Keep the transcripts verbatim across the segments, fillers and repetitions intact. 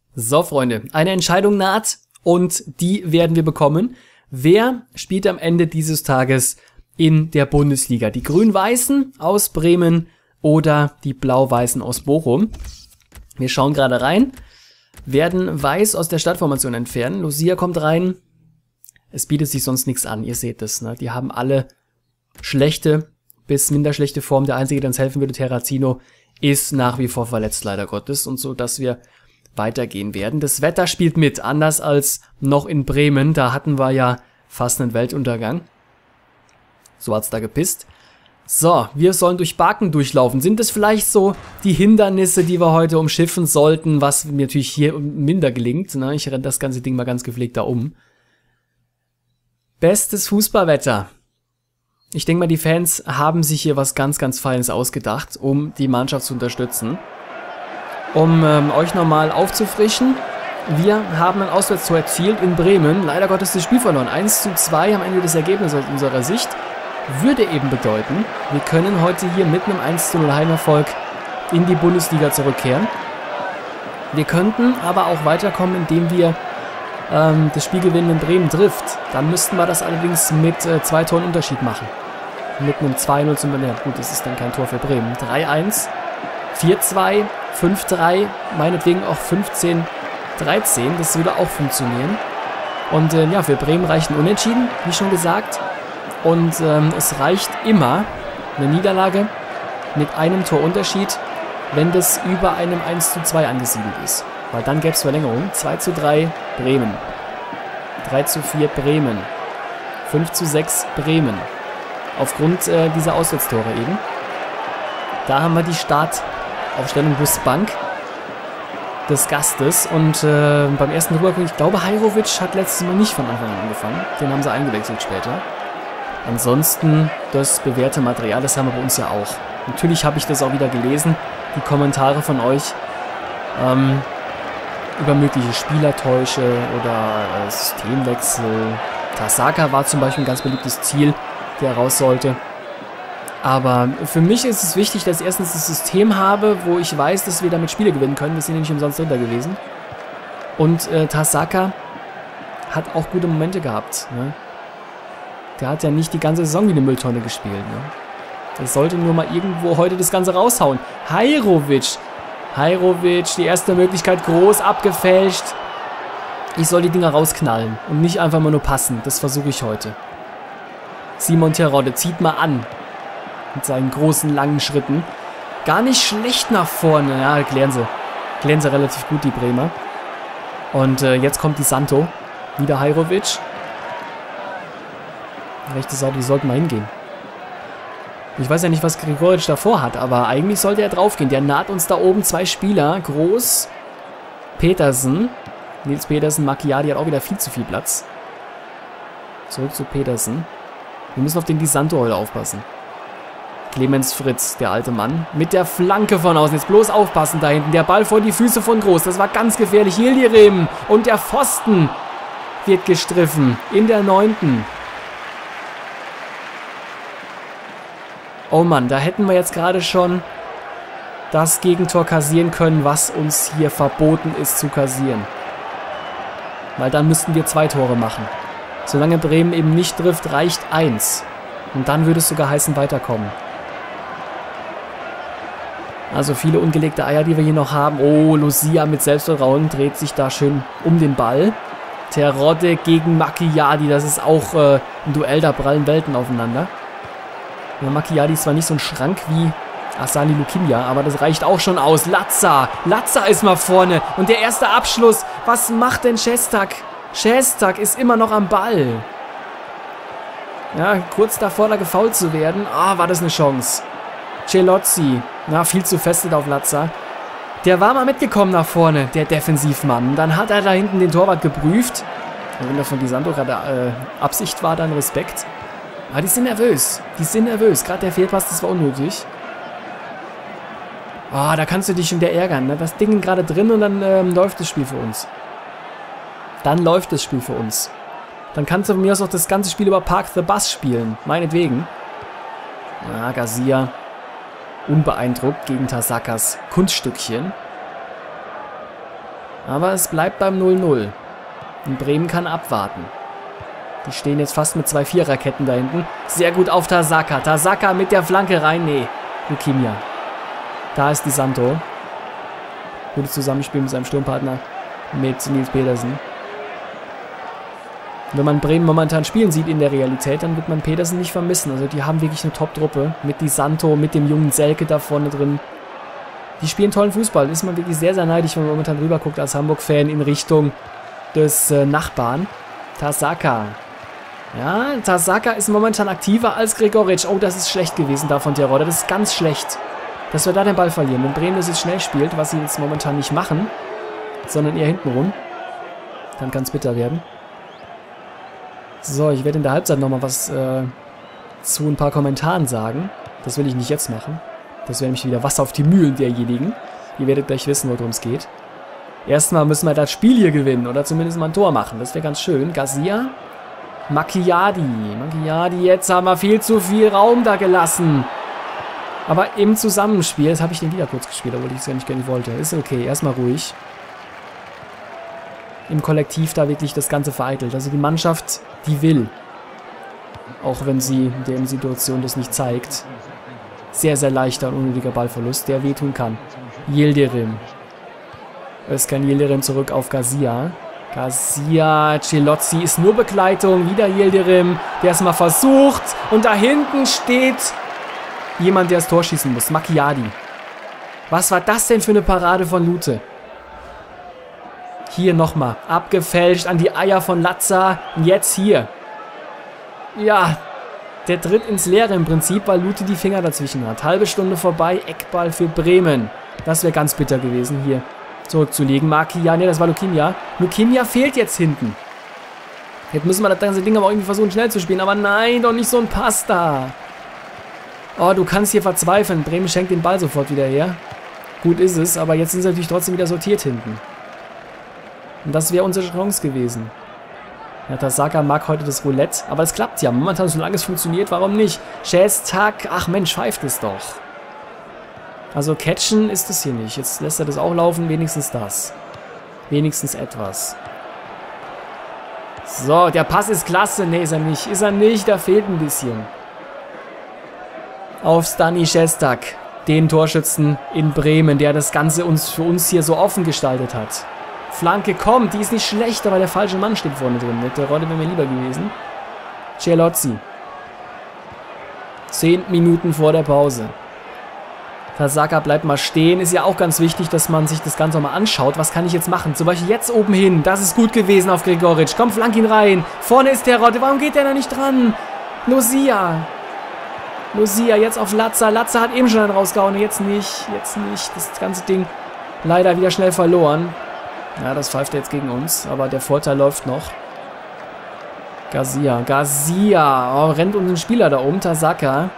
So, Freunde, eine Entscheidung naht und die werden wir bekommen. Wer spielt am Ende dieses Tages in der Bundesliga? Die Grün-Weißen aus Bremen oder die Blau-Weißen aus Bochum? Wir schauen gerade rein, werden Weiß aus der Stadtformation entfernen. Lucia kommt rein. Es bietet sich sonst nichts an, ihr seht es, ne? Die haben alle schlechte bis minder schlechte Form. Der einzige, der uns helfen würde, Terrazino, ist nach wie vor verletzt, leider Gottes. Und so, dass wir weitergehen werden. Das Wetter spielt mit, anders als noch in Bremen. Da hatten wir ja fast einen Weltuntergang. So hat's da gepisst. So, wir sollen durch Baken durchlaufen. Sind das vielleicht so die Hindernisse, die wir heute umschiffen sollten, was mir natürlich hier minder gelingt, ne? Ich renne das ganze Ding mal ganz gepflegt da um. Bestes Fußballwetter. Ich denke mal, die Fans haben sich hier was ganz, ganz Feines ausgedacht, um die Mannschaft zu unterstützen. Um ähm, euch nochmal aufzufrischen, wir haben ein Auswärtstor erzielt in Bremen. Leider Gottes das Spiel verloren. eins zu zwei am Ende des Ergebnisses aus unserer Sicht. Würde eben bedeuten, wir können heute hier mit einem eins zu null Heimerfolg in die Bundesliga zurückkehren. Wir könnten aber auch weiterkommen, indem wir ähm, das Spiel gewinnen, wenn Bremen trifft. Dann müssten wir das allerdings mit äh, zwei Toren Unterschied machen. Mit einem zwei null zum Benner. Gut, das ist dann kein Tor für Bremen. drei eins, vier zwei, fünf drei, meinetwegen auch fünfzehn dreizehn. Das würde auch funktionieren. Und äh, ja, für Bremen reicht ein Unentschieden, wie schon gesagt. Und ähm, es reicht immer eine Niederlage mit einem Torunterschied, wenn das über einem eins zu zwei angesiedelt ist. Weil dann gäbe es Verlängerung. zwei zu drei Bremen. drei zu vier Bremen. fünf zu sechs Bremen. Aufgrund äh, dieser Auswärtstore eben. Da haben wir die Startaufstellung Busbank des Gastes. Und äh, beim ersten Rübergucken, ich glaube, Hajrovic hat letztes Mal nicht von Anfang an angefangen. Den haben sie eingewechselt später. Ansonsten das bewährte Material, das haben wir bei uns ja auch. Natürlich habe ich das auch wieder gelesen, die Kommentare von euch ähm, über mögliche Spielertäusche oder äh, Systemwechsel. Tasaka war zum Beispiel ein ganz beliebtes Ziel, der raus sollte. Aber für mich ist es wichtig, dass ich erstens das System habe, wo ich weiß, dass wir damit Spiele gewinnen können. Das sind ja nicht umsonst drin gewesen. Und äh, Tasaka hat auch gute Momente gehabt, ne? Der hat ja nicht die ganze Saison wie eine Mülltonne gespielt, ne? Der sollte nur mal irgendwo heute das Ganze raushauen. Hajrovic. Hajrovic, die erste Möglichkeit groß abgefälscht. Ich soll die Dinger rausknallen und nicht einfach mal nur passen. Das versuche ich heute. Simon Terodde zieht mal an. Mit seinen großen, langen Schritten. Gar nicht schlecht nach vorne. Ja, klären sie. Klären sie relativ gut, die Bremer. Und äh, jetzt kommt die Santo. Wieder Hajrovic. Rechte Seite, die sollten mal hingehen. Ich weiß ja nicht, was Grigoric davor hat, aber eigentlich sollte er draufgehen. Der naht uns da oben zwei Spieler. Groß, Petersen. Nils Petersen, Macchiadi hat auch wieder viel zu viel Platz. Zurück zu Petersen. Wir müssen auf den Di Santo heute aufpassen. Clemens Fritz, der alte Mann, mit der Flanke von außen. Jetzt bloß aufpassen da hinten. Der Ball vor die Füße von Groß. Das war ganz gefährlich. Yildirim und der Pfosten wird gestriffen in der neunten. Oh Mann, da hätten wir jetzt gerade schon das Gegentor kassieren können, was uns hier verboten ist zu kassieren. Weil dann müssten wir zwei Tore machen. Solange Bremen eben nicht trifft, reicht eins. Und dann würde es sogar heißen, weiterkommen. Also viele ungelegte Eier, die wir hier noch haben. Oh, Lucia mit Selbstvertrauen dreht sich da schön um den Ball. Terodde gegen Macchiadi, das ist auch äh, ein Duell, da prallen Welten aufeinander. Ja, Macchiadi ist zwar nicht so ein Schrank wie Asani Lukinia, aber das reicht auch schon aus. Latza, Latza ist mal vorne und der erste Abschluss. Was macht denn Šestak? Šestak ist immer noch am Ball. Ja, kurz davor, da gefoult zu werden. Ah, oh, war das eine Chance. Celozzi, na, viel zu festet auf Latza. Der war mal mitgekommen nach vorne, der Defensivmann. Dann hat er da hinten den Torwart geprüft. Und wenn das von Di Santo gerade äh, Absicht war, dann Respekt. Aber die sind nervös. Die sind nervös. Gerade der Fehlpass, das war unnötig. Ah, oh, da kannst du dich schon wieder ärgern. Ne? Das Ding gerade drin und dann ähm, läuft das Spiel für uns. Dann läuft das Spiel für uns. Dann kannst du von mir aus auch das ganze Spiel über Park the Bus spielen. Meinetwegen. Ah, Garcia. Unbeeindruckt gegen Tasakas Kunststückchen. Aber es bleibt beim null null. Und Bremen kann abwarten. Die stehen jetzt fast mit zwei Viererketten da hinten. Sehr gut auf Tasaka. Tasaka mit der Flanke rein. Nee, Lukimia. Da ist Di Santo. Gutes Zusammenspiel mit seinem Sturmpartner. Mit Nils Pedersen. Wenn man Bremen momentan spielen sieht in der Realität, dann wird man Pedersen nicht vermissen. Also die haben wirklich eine Top-Truppe. Mit Di Santo, mit dem jungen Selke da vorne drin. Die spielen tollen Fußball. Da ist man wirklich sehr, sehr neidisch, wenn man momentan rüber guckt als Hamburg-Fan in Richtung des äh, Nachbarn. Tasaka. Ja, Tasaka ist momentan aktiver als Gregoritsch. Oh, das ist schlecht gewesen da von Terodde. Das ist ganz schlecht, dass wir da den Ball verlieren. Wenn Bremen das jetzt schnell spielt, was sie jetzt momentan nicht machen, sondern eher hintenrum, dann kann es bitter werden. So, ich werde in der Halbzeit nochmal was äh, zu ein paar Kommentaren sagen. Das will ich nicht jetzt machen. Das wäre nämlich wieder Wasser auf die Mühlen derjenigen. Ihr werdet gleich wissen, worum es geht. Erstmal müssen wir das Spiel hier gewinnen oder zumindest mal ein Tor machen. Das wäre ganz schön. Garcia. Macchiadi. Macchiadi, jetzt haben wir viel zu viel Raum da gelassen. Aber im Zusammenspiel, jetzt habe ich den wieder kurz gespielt, obwohl ich es ja nicht gerne wollte. Ist okay, erstmal ruhig. Im Kollektiv da wirklich das Ganze vereitelt. Also die Mannschaft, die will. Auch wenn sie in der Situation das nicht zeigt. Sehr, sehr leichter und unnötiger Ballverlust, der wehtun kann. Yildirim. Özkan Yildirim zurück auf Garcia. Garcia, Celozzi ist nur Begleitung. Wieder Yildirim, der es mal versucht. Und da hinten steht jemand, der das Tor schießen muss. Macchiadi. Was war das denn für eine Parade von Lute? Hier nochmal. Abgefälscht an die Eier von Latza. Und jetzt hier. Ja, der tritt ins Leere im Prinzip, weil Lute die Finger dazwischen hat. Halbe Stunde vorbei. Eckball für Bremen. Das wäre ganz bitter gewesen, hier zurückzulegen. Markia, ne, das war Lukimia. Lukimia fehlt jetzt hinten. Jetzt müssen wir das ganze Ding aber irgendwie versuchen, schnell zu spielen. Aber nein, doch nicht so ein Pass da. Oh, du kannst hier verzweifeln. Bremen schenkt den Ball sofort wieder her. Gut ist es, aber jetzt sind sie natürlich trotzdem wieder sortiert hinten. Und das wäre unsere Chance gewesen. Ja, Tasaka mag heute das Roulette, aber es klappt ja. Momentan, solange es funktioniert, warum nicht? Šestak, ach Mensch, pfeift es doch. Also catchen ist es hier nicht. Jetzt lässt er das auch laufen, wenigstens das. Wenigstens etwas. So, der Pass ist klasse. Ne, ist er nicht. Ist er nicht, da fehlt ein bisschen. Auf Stani Šestak, den Torschützen in Bremen, der das Ganze uns für uns hier so offen gestaltet hat. Flanke kommt, die ist nicht schlecht, aber der falsche Mann steht vorne drin. Mit der Rolle wäre mir lieber gewesen. Celozzi. Zehn Minuten vor der Pause. Tasaka bleibt mal stehen. Ist ja auch ganz wichtig, dass man sich das Ganze mal anschaut. Was kann ich jetzt machen? Zum Beispiel jetzt oben hin. Das ist gut gewesen auf Gregoritsch. Komm, flank ihn rein. Vorne ist der Rotte. Warum geht der da nicht dran? Lucia. Lucia jetzt auf Latza. Latza hat eben schon einen rausgehauen. Jetzt nicht. Jetzt nicht. Das ganze Ding leider wieder schnell verloren. Ja, das pfeift jetzt gegen uns. Aber der Vorteil läuft noch. Garcia. Garcia. Oh, rennt um den Spieler da um. Tasaka.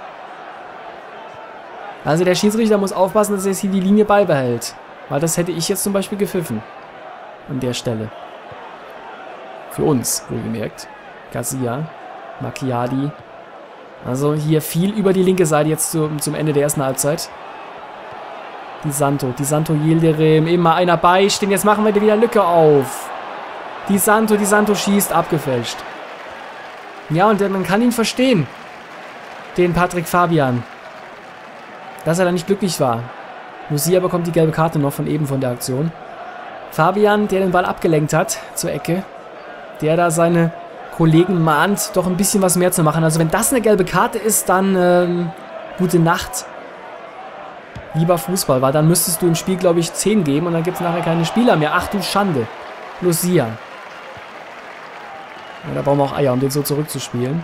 Also der Schiedsrichter muss aufpassen, dass er jetzt hier die Linie beibehält. Weil das hätte ich jetzt zum Beispiel gepfiffen. An der Stelle. Für uns, wohlgemerkt. Garcia. Macchiadi. Also hier viel über die linke Seite jetzt zum, zum Ende der ersten Halbzeit. Di Santo. Di Santo Yildirim. Immer einer beistehen. Jetzt machen wir wieder Lücke auf. Di Santo. Di Santo schießt. Abgefälscht. Ja, und man kann ihn verstehen. Den Patrick Fabian. Dass er da nicht glücklich war. Lucia bekommt die gelbe Karte noch von eben von der Aktion. Fabian, der den Ball abgelenkt hat zur Ecke. Der da seine Kollegen mahnt, doch ein bisschen was mehr zu machen. Also wenn das eine gelbe Karte ist, dann ähm, gute Nacht. Lieber Fußball, weil dann müsstest du im Spiel, glaube ich, zehn geben und dann gibt es nachher keine Spieler mehr. Ach du Schande. Lucia. Ja, da brauchen wir auch Eier, um den so zurückzuspielen.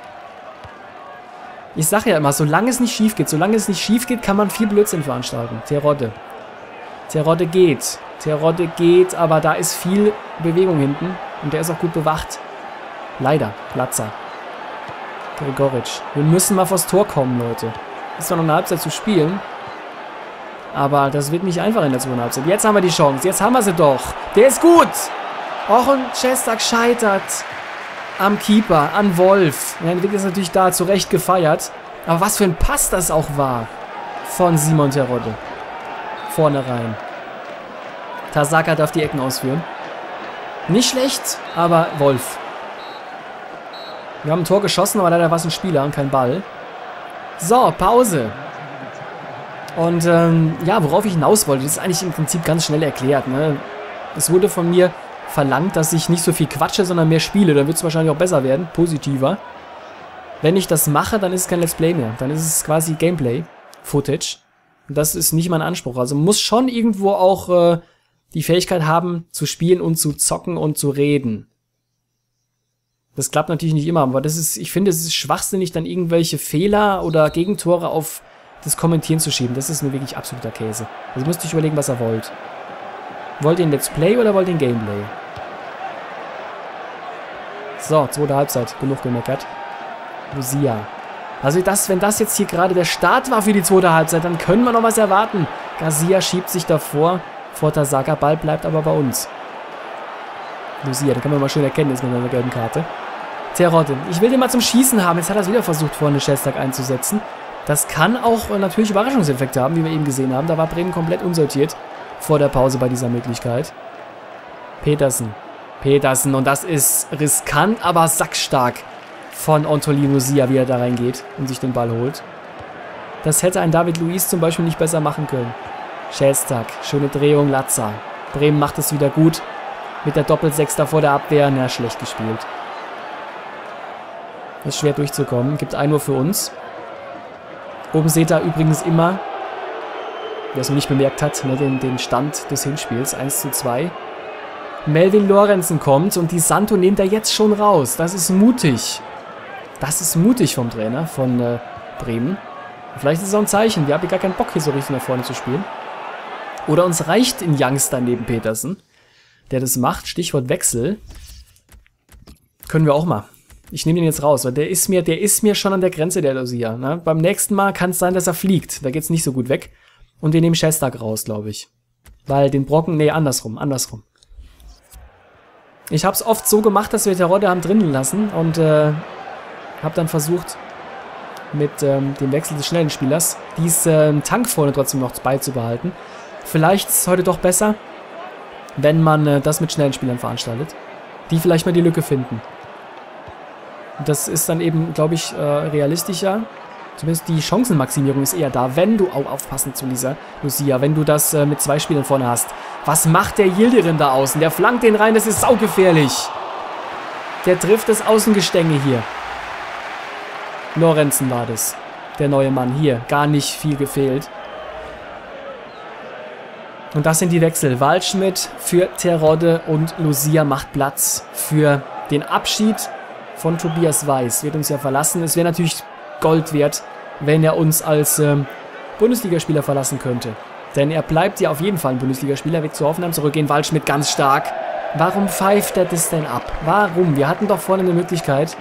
Ich sage ja immer, solange es nicht schief geht, solange es nicht schief geht, kann man viel Blödsinn veranstalten. Terodde. Terodde geht. Terodde geht, aber da ist viel Bewegung hinten. Und der ist auch gut bewacht. Leider. Latza. Gregoritsch. Wir müssen mal vors Tor kommen, Leute. Ist noch eine Halbzeit zu spielen. Aber das wird nicht einfach in der zweiten Halbzeit. Jetzt haben wir die Chance. Jetzt haben wir sie doch. Der ist gut. Och, und Šestak scheitert. Am Keeper, an Wolf. Und dann wird es natürlich da zurecht gefeiert. Aber was für ein Pass das auch war. Von Simon Terodde. Vorne rein. Tasaka darf die Ecken ausführen. Nicht schlecht, aber Wolf. Wir haben ein Tor geschossen, aber leider war es ein Spieler und kein Ball. So, Pause. Und ähm, ja, worauf ich hinaus wollte, das ist eigentlich im Prinzip ganz schnell erklärt. Ne? Es wurde von mir verlangt, dass ich nicht so viel quatsche, sondern mehr spiele. Dann wird es wahrscheinlich auch besser werden, positiver. Wenn ich das mache, dann ist es kein Let's Play mehr. Dann ist es quasi Gameplay-Footage. Das ist nicht mein Anspruch. Also man muss schon irgendwo auch äh, die Fähigkeit haben, zu spielen und zu zocken und zu reden. Das klappt natürlich nicht immer, aber das ist, ich finde, es ist schwachsinnig, dann irgendwelche Fehler oder Gegentore auf das Kommentieren zu schieben. Das ist nur wirklich absoluter Käse. Also müsst ihr euch überlegen, was ihr wollt. Wollt ihr ein Let's Play oder wollt ihr ein Gameplay? So, zweite Halbzeit. Genug gemeckert. Lucia. Also das, wenn das jetzt hier gerade der Start war für die zweite Halbzeit, dann können wir noch was erwarten. Garcia schiebt sich davor. Vor Tasaka. Ball bleibt aber bei uns. Lucia, da kann man mal schön erkennen, ist mit einer gelben Karte. Terodde. Ich will den mal zum Schießen haben. Jetzt hat er es wieder versucht, vorne Šestak einzusetzen. Das kann auch äh, natürlich Überraschungseffekte haben, wie wir eben gesehen haben. Da war Bremen komplett unsortiert vor der Pause bei dieser Möglichkeit. Petersen. Petersen. Und das ist riskant, aber sackstark von Anthony Lucia, wie er da reingeht und sich den Ball holt. Das hätte ein David Luiz zum Beispiel nicht besser machen können. Šestak. Schöne Drehung. Latza. Bremen macht es wieder gut. Mit der Doppelsechs da vor der Abwehr. Na, schlecht gespielt. Ist schwer durchzukommen. Gibt ein Uhr für uns. Oben seht ihr übrigens immer, wer es noch nicht bemerkt hat, ne, den, den Stand des Hinspiels. eins zu zwei. Melvin Lorenzen kommt und die Santo nimmt er jetzt schon raus. Das ist mutig. Das ist mutig vom Trainer von äh, Bremen. Vielleicht ist es auch ein Zeichen. Wir haben gar keinen Bock, hier so richtig nach vorne zu spielen. Oder uns reicht ein Youngster neben Petersen, der das macht. Stichwort Wechsel. Können wir auch mal. Ich nehme den jetzt raus, weil der ist mir, der ist mir schon an der Grenze, der Lucia. Ne? Beim nächsten Mal kann es sein, dass er fliegt. Da geht es nicht so gut weg. Und wir nehmen Šestak raus, glaube ich. Weil den Brocken, nee, andersrum, andersrum. Ich habe es oft so gemacht, dass wir Terodde haben drinnen lassen und äh, habe dann versucht, mit ähm, dem Wechsel des schnellen Spielers diesen äh, Tank vorne trotzdem noch beizubehalten. Vielleicht ist es heute doch besser, wenn man äh, das mit schnellen Spielern veranstaltet, die vielleicht mal die Lücke finden. Das ist dann eben, glaube ich, äh, realistischer. Zumindest die Chancenmaximierung ist eher da, wenn du, auch aufpassen zu Lisa, Lucia, wenn du das äh, mit zwei Spielern vorne hast. Was macht der Yildirim da außen? Der flankt den rein, das ist saugefährlich. Der trifft das Außengestänge hier. Lorenzen war das. Der neue Mann hier. Gar nicht viel gefehlt. Und das sind die Wechsel. Waldschmidt für Terodde und Lucia macht Platz für den Abschied von Tobias Weiß. Wird uns ja verlassen. Es wäre natürlich Gold wert, wenn er uns als ähm, Bundesligaspieler verlassen könnte. Denn er bleibt ja auf jeden Fall ein Bundesligaspieler. Wird zu Hoffenheim zurückgehen. Waldschmidt ganz stark. Warum pfeift er das denn ab? Warum? Wir hatten doch vorne eine Möglichkeit.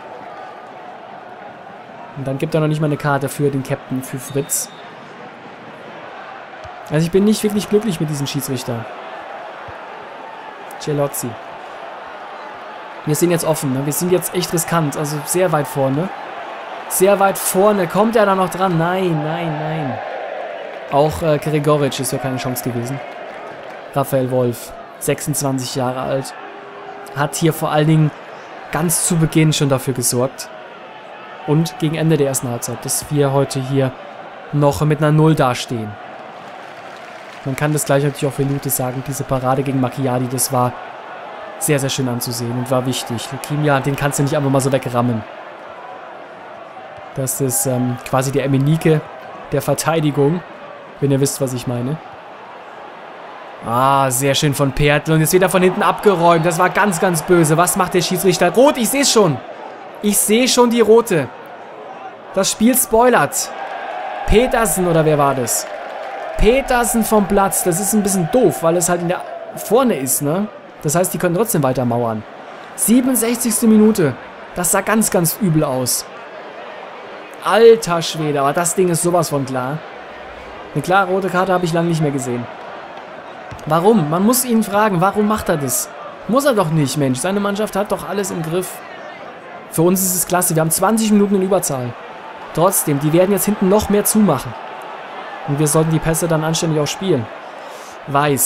Und dann gibt er noch nicht mal eine Karte für den Captain, für Fritz. Also ich bin nicht wirklich glücklich mit diesem Schiedsrichter. Celozzi. Wir sind jetzt offen, ne? Wir sind jetzt echt riskant, also sehr weit vorne. Sehr weit vorne. Kommt er da noch dran? Nein, nein, nein. Auch äh, Gregoritsch ist ja keine Chance gewesen. Raphael Wolf, sechsundzwanzig Jahre alt. Hat hier vor allen Dingen ganz zu Beginn schon dafür gesorgt. Und gegen Ende der ersten Halbzeit, dass wir heute hier noch mit einer Null dastehen. Man kann das gleich natürlich auch für Lute sagen, diese Parade gegen Macchiadi, das war sehr, sehr schön anzusehen und war wichtig. Lukimia, den kannst du nicht einfach mal so wegrammen. Das ist ähm, quasi der Emenike der Verteidigung, wenn ihr wisst, was ich meine. Ah, sehr schön von Pertl und jetzt wird er von hinten abgeräumt. Das war ganz, ganz böse. Was macht der Schiedsrichter? Rot, ich sehe es schon. Ich sehe schon die rote. Das Spiel spoilert. Petersen oder wer war das? Petersen vom Platz. Das ist ein bisschen doof, weil es halt in der vorne ist, ne? Das heißt, die können trotzdem weiter mauern. siebenundsechzigste Minute. Das sah ganz, ganz übel aus. Alter Schwede, aber das Ding ist sowas von klar. Eine klare rote Karte habe ich lange nicht mehr gesehen. Warum? Man muss ihn fragen, warum macht er das? Muss er doch nicht, Mensch. Seine Mannschaft hat doch alles im Griff. Für uns ist es klasse. Wir haben zwanzig Minuten in Überzahl. Trotzdem, die werden jetzt hinten noch mehr zumachen. Und wir sollten die Pässe dann anständig auch spielen. Weiß.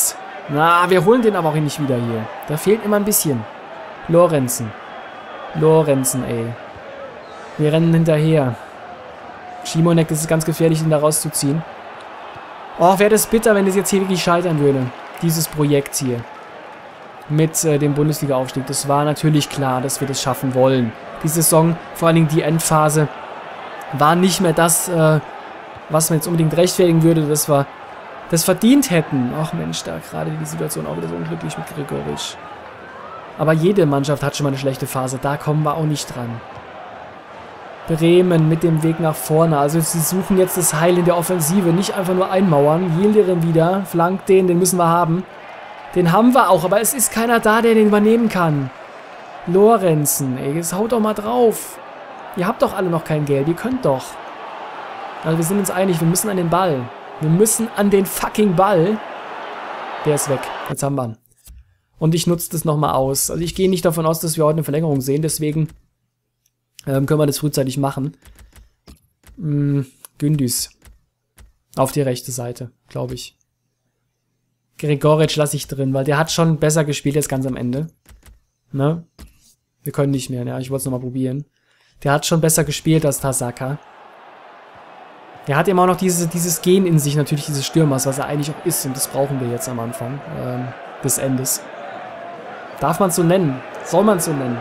Na, wir holen den aber auch nicht wieder hier. Da fehlt immer ein bisschen. Lorenzen. Lorenzen, ey. Wir rennen hinterher. Simonek, das ist ganz gefährlich, ihn da rauszuziehen. Oh, wäre das bitter, wenn das jetzt hier wirklich scheitern würde. Dieses Projekt hier. Mit äh, dem Bundesliga-Aufstieg. Das war natürlich klar, dass wir das schaffen wollen. Die Saison, vor allen Dingen die Endphase, war nicht mehr das, äh, was man jetzt unbedingt rechtfertigen würde, dass wir das verdient hätten. Ach Mensch, da gerade die Situation auch wieder so unglücklich mit Gregoritsch. Aber jede Mannschaft hat schon mal eine schlechte Phase. Da kommen wir auch nicht dran. Bremen mit dem Weg nach vorne. Also sie suchen jetzt das Heil in der Offensive. Nicht einfach nur einmauern. Yildirim wieder. Flankt den, den müssen wir haben. Den haben wir auch, aber es ist keiner da, der den übernehmen kann. Lorenzen, ey, jetzt haut doch mal drauf. Ihr habt doch alle noch kein Geld. Ihr könnt doch. Also wir sind uns einig, wir müssen an den Ball. Wir müssen an den fucking Ball. Der ist weg. Jetzt haben wir ihn. Und ich nutze das nochmal aus. Also ich gehe nicht davon aus, dass wir heute eine Verlängerung sehen. Deswegen ähm, können wir das frühzeitig machen. Hm, Gündüz. Auf die rechte Seite, glaube ich. Gregoritsch lasse ich drin, weil der hat schon besser gespielt jetzt ganz am Ende. Ne? Wir können nicht mehr, ja. Ich wollte es nochmal probieren. Der hat schon besser gespielt als Tasaka. Er hat immer auch noch diese, dieses Gen in sich, natürlich dieses Stürmers, was er eigentlich auch ist. Und das brauchen wir jetzt am Anfang ähm, des Endes. Darf man es so nennen? Soll man es so nennen?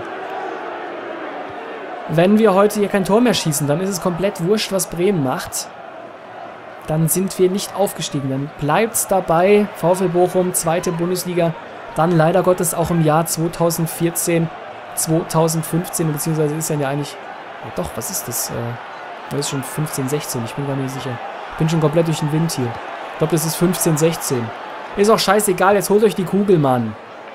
Wenn wir heute hier kein Tor mehr schießen, dann ist es komplett wurscht, was Bremen macht. Dann sind wir nicht aufgestiegen. Dann bleibt es dabei. VfL Bochum, zweite Bundesliga. Dann leider Gottes auch im Jahr zweitausendvierzehn, zweitausendfünfzehn, beziehungsweise ist ja eigentlich... Ja doch, was ist das? Äh, das ist schon fünfzehn, sechzehn, ich bin gar nicht sicher. Ich bin schon komplett durch den Wind hier. Ich glaube, das ist fünfzehn, sechzehn. Ist auch scheißegal, jetzt holt euch die Kugel, Mann.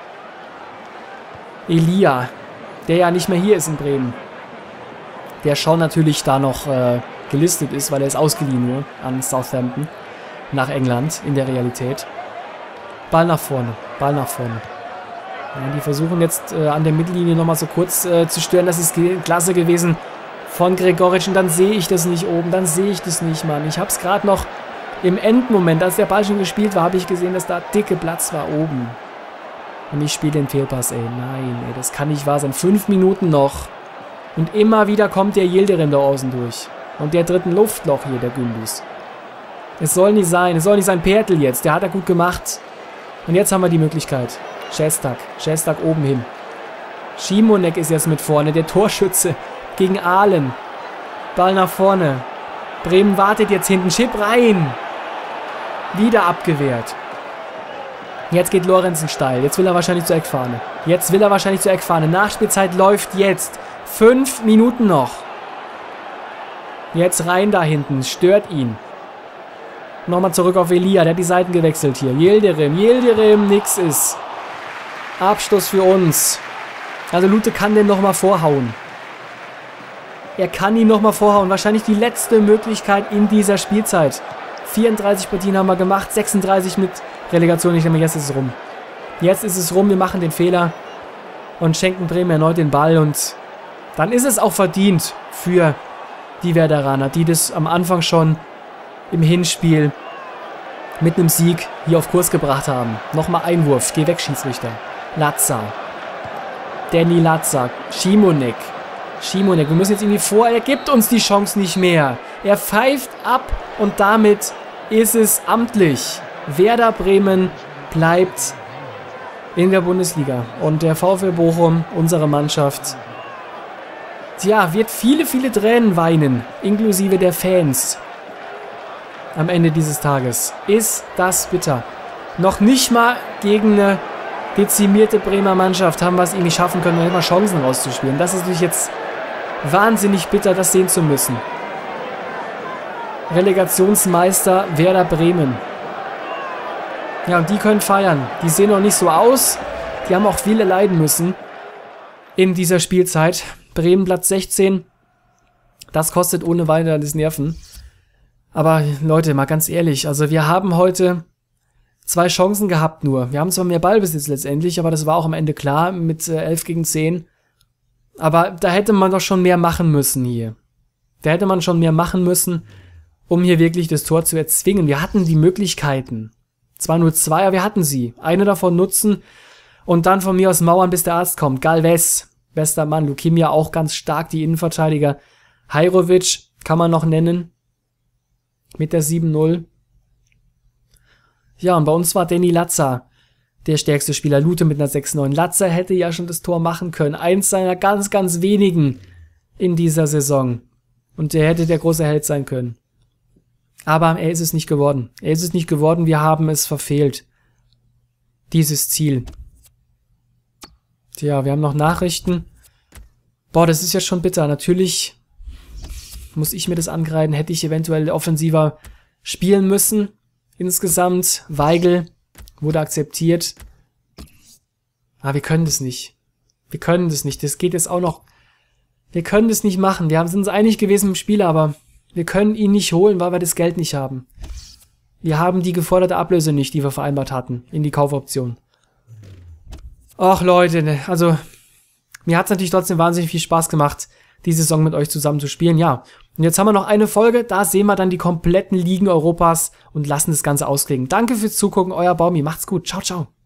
Elia, der ja nicht mehr hier ist in Bremen. Der schon natürlich da noch äh, gelistet ist, weil er ist ausgeliehen nur an Southampton. Nach England, in der Realität. Ball nach vorne, Ball nach vorne. Ja, die versuchen jetzt äh, an der Mittellinie nochmal so kurz äh, zu stören. Das ist ge klasse gewesen von Gregoritsch. Und dann sehe ich das nicht oben, dann sehe ich das nicht, Mann. Ich habe es gerade noch im Endmoment, als der Ball schon gespielt war, habe ich gesehen, dass da dicke Platz war oben. Und ich spiele den Fehlpass, ey. Nein, ey, das kann nicht wahr sein. Fünf Minuten noch. Und immer wieder kommt der Yildirim da außen durch. Und der dritten Luftloch hier, der Gündüz. Es soll nicht sein, es soll nicht sein Pertl jetzt. Der hat er gut gemacht. Und jetzt haben wir die Möglichkeit. Šestak, Šestak oben hin. Simonek ist jetzt mit vorne, der Torschütze gegen Ahlen. Ball nach vorne. Bremen wartet jetzt hinten. Chip rein. Wieder abgewehrt. Jetzt geht Lorenzen steil. Jetzt will er wahrscheinlich zur Eckfahne. Jetzt will er wahrscheinlich zur Eckfahne. Nachspielzeit läuft jetzt. Fünf Minuten noch. Jetzt rein da hinten. Stört ihn. Nochmal zurück auf Elia. Der hat die Seiten gewechselt hier. Yildirim. Yildirim. Nix ist. Abstoß für uns. Also Lute kann den nochmal vorhauen. Er kann ihn nochmal vorhauen. Wahrscheinlich die letzte Möglichkeit in dieser Spielzeit. vierunddreißig Partien haben wir gemacht. sechsunddreißig mit Relegation. Ich denke, jetzt ist es rum. Jetzt ist es rum. Wir machen den Fehler. Und schenken Bremen erneut den Ball. Und dann ist es auch verdient für die Werderaner, die das am Anfang schon im Hinspiel mit einem Sieg hier auf Kurs gebracht haben. Nochmal Einwurf. Geh weg, Schiedsrichter. Latza. Danny Latza. Simonek. Simonek. Wir müssen jetzt irgendwie vor. Er gibt uns die Chance nicht mehr. Er pfeift ab und damit ist es amtlich. Werder Bremen bleibt in der Bundesliga. Und der VfL Bochum, unsere Mannschaft, tja, wird viele, viele Tränen weinen. Inklusive der Fans. Am Ende dieses Tages. Ist das bitter. Noch nicht mal gegen eine dezimierte Bremer Mannschaft haben wir es irgendwie schaffen können, noch immer Chancen rauszuspielen. Das ist natürlich jetzt wahnsinnig bitter, das sehen zu müssen. Relegationsmeister Werder Bremen. Ja, und die können feiern. Die sehen noch nicht so aus. Die haben auch viele leiden müssen in dieser Spielzeit. Bremen Platz sechzehn. Das kostet ohne weiteres Nerven. Aber Leute, mal ganz ehrlich, also wir haben heute zwei Chancen gehabt nur. Wir haben zwar mehr Ballbesitz letztendlich, aber das war auch am Ende klar mit äh, elf gegen zehn. Aber da hätte man doch schon mehr machen müssen hier. Da hätte man schon mehr machen müssen, um hier wirklich das Tor zu erzwingen. Wir hatten die Möglichkeiten. Zwar nur zwei, aber wir hatten sie. Eine davon nutzen und dann von mir aus mauern, bis der Arzt kommt. Galvez, bester Mann. Lukimia auch ganz stark, die Innenverteidiger. Hajrovic kann man noch nennen. Mit der sieben null. Ja, und bei uns war Danny Latza der stärkste Spieler. Lute mit einer sechs neun. Latza hätte ja schon das Tor machen können. Eins seiner ganz, ganz wenigen in dieser Saison. Und der hätte der große Held sein können. Aber er ist es nicht geworden. Er ist es nicht geworden. Wir haben es verfehlt. Dieses Ziel. Tja, wir haben noch Nachrichten. Boah, das ist ja schon bitter. Natürlich muss ich mir das angreifen. Hätte ich eventuell offensiver spielen müssen. Insgesamt. Weigl wurde akzeptiert. Aber wir können das nicht. Wir können das nicht. Das geht jetzt auch noch. Wir können das nicht machen. Wir sind uns einig gewesen im Spiel, aber wir können ihn nicht holen, weil wir das Geld nicht haben. Wir haben die geforderte Ablöse nicht, die wir vereinbart hatten, in die Kaufoption. Ach Leute, ne, also mir hat es natürlich trotzdem wahnsinnig viel Spaß gemacht, die Saison mit euch zusammen zu spielen, ja. Und jetzt haben wir noch eine Folge, da sehen wir dann die kompletten Ligen Europas und lassen das Ganze ausklingen. Danke fürs Zugucken, euer Baumi, macht's gut, ciao, ciao.